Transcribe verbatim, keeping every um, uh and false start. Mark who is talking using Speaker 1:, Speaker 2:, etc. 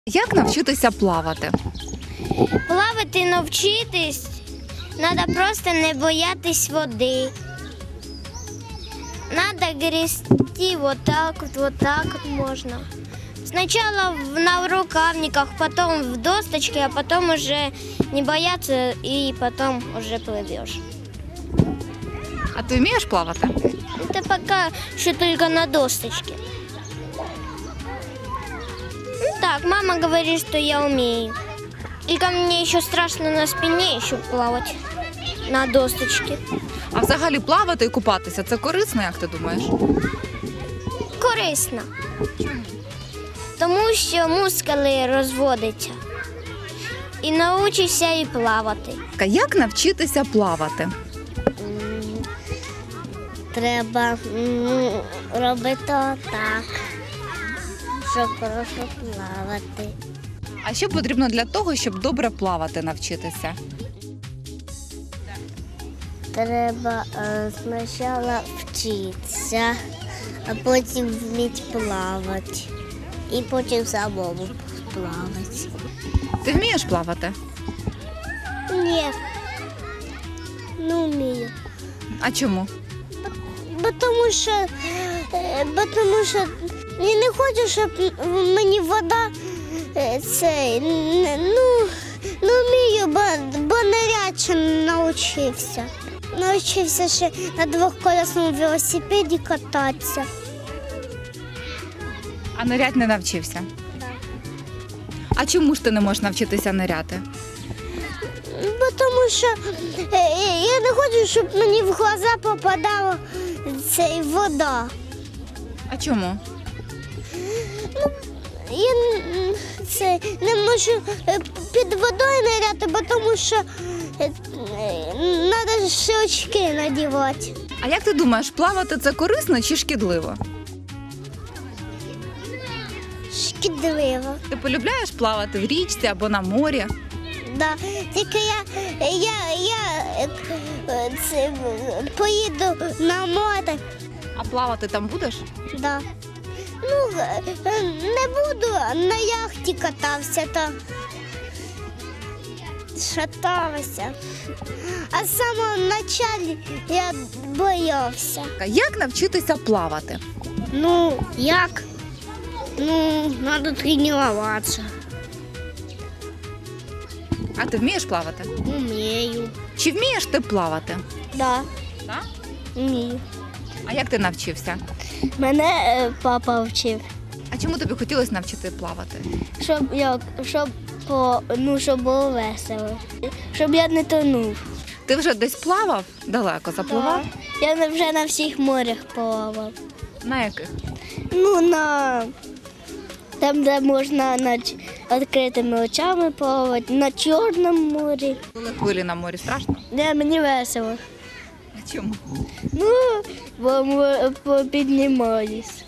Speaker 1: Як навчитися плавати?
Speaker 2: Плавати навчитись, треба просто не боятись води. Треба грести вот так вот, вот так вот можно. Сначала в- на рукавниках, потом в досточке, а потом уже не бояться и потом уже плывешь.
Speaker 1: А ти вмієш плавати?
Speaker 2: Это пока еще только на досточке. Ну так, мама говорит, что я умею. Только мне еще страшно на спине еще плавать на досточке.
Speaker 1: А взагалі плавати і купатися – це корисно, як ти думаєш?
Speaker 2: Корисно. Тому що мускули розводяться. І навчишся і плавати.
Speaker 1: Як навчитися плавати?
Speaker 2: Треба робити так, щоб хорошо плавати.
Speaker 1: А що потрібно для того, щоб добре плавати навчитися?
Speaker 2: Треба е, спочатку вчитися, а потім вміти плавати. І потім самому плавати.
Speaker 1: Ти вмієш плавати?
Speaker 2: Ні, не вмію.
Speaker 1: А чому?
Speaker 2: Бо тому що, е, бо тому що я не хочу, щоб мені вода е, цей, н- ну, не вмію, бо, бо нырять ще не навчився. Навчився ще на двохколісному велосипеді кататися.
Speaker 1: А нирять не навчився?
Speaker 2: Да.
Speaker 1: А чому ж ти не можеш навчитися ниряти?
Speaker 2: Бо тому що е, я не хочу, щоб мені в глаза попадала цей вода.
Speaker 1: А чому?
Speaker 2: Я н- це, не можу е, під водою ниряти, бо тому що треба ще очки надівати.
Speaker 1: А як ти думаєш, плавати – це корисно чи шкідливо?
Speaker 2: Шкідливо.
Speaker 1: Ти полюбляєш плавати в річці або на морі?
Speaker 2: Да. Тільки я, я, я е, е, це, поїду на море.
Speaker 1: А плавати там будеш?
Speaker 2: Да. Ну, е, е, не буду, на яхті катався там. Шаталася. А з самого початку я боявся.
Speaker 1: Як навчитися плавати?
Speaker 2: Ну, як? Ну, треба тренуватися.
Speaker 1: А ти вмієш плавати?
Speaker 2: Умію.
Speaker 1: Чи вмієш ти плавати?
Speaker 2: Да,
Speaker 1: Так?
Speaker 2: вмію.
Speaker 1: А як ти навчився?
Speaker 2: Мене е, папа вчив,
Speaker 1: А чому тобі хотілося навчити плавати?
Speaker 2: щоб як, щоб по, ну, щоб було весело, щоб я не тонув.
Speaker 1: Ти вже десь плавав далеко, запливав?
Speaker 2: Я на- вже на всіх морях плавав.
Speaker 1: На яких?
Speaker 2: Ну, на там, де можна на ч- відкритими очами плавати, на Чорному морі.
Speaker 1: Коли хвилі на морі страшно?
Speaker 2: Не, мені весело.
Speaker 1: А чому?
Speaker 2: Ну, бо мо- бо піднімаюсь.